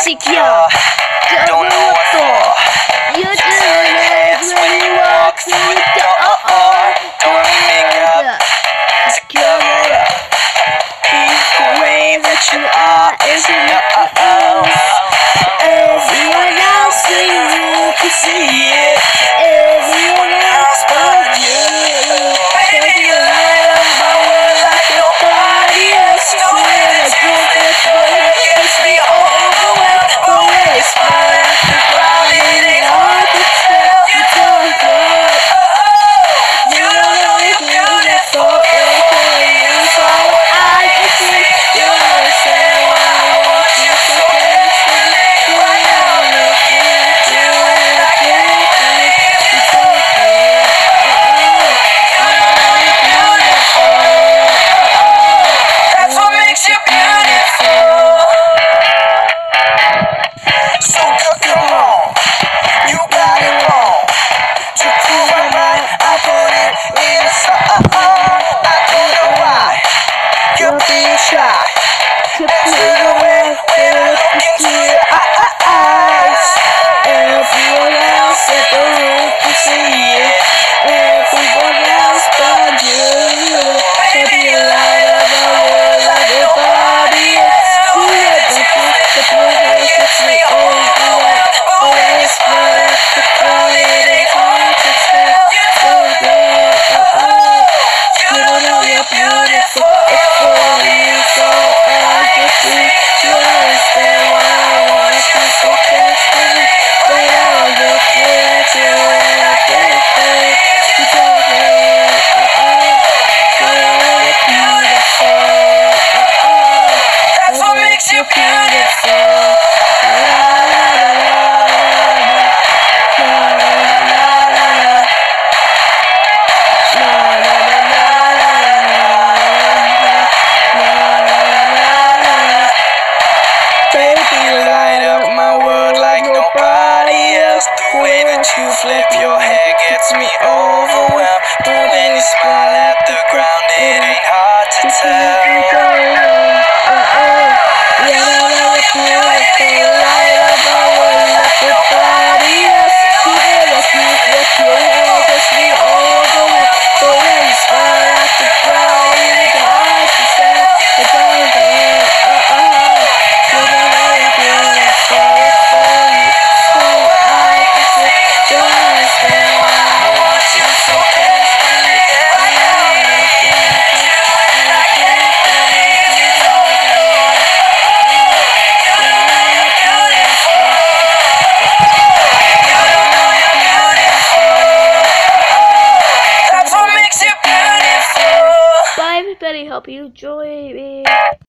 insecure. Don't know what for. You do it when you walk through the door. Don't make up to cover up. The way that you are is enough. Everyone else in the room can see it. Everyone else but you. Baby, you're like nobody else. The way it's good, gets me overwhelmed. The way it's fun, it ain't hard to tell. You don't know. You don't know you're beautiful. So I can see you understand why I want you so bad. That's what makes you beautiful. So come on, you got it wrong. To prove I'm right, I put it in a song. I don't know why you're being shy. To prove the way we're looking to your eyes. Everyone else at the room can see it. Everyone else but you. Baby, you're light of the world like nobody else. Do it, the blue gets me overwhelmed. The way it's fun, the fun, it ain't hard to tell. You don't know you're beautiful. It's for you, so I can see you understand why I want you so desperately. But I'm looking at you and I can't think. You don't know you're beautiful. That's what makes you beautiful. Baby, you light up my world like nobody else. The way that you flip your hair gets me overwhelmed. But when you smile at the ground, it ain't hard to tell. Light up my world like nobody else. The way that you flip your hair gets me overwhelmed. But when you smile at the ground, it ain't hard to tell. Bye everybody, hope you enjoy it.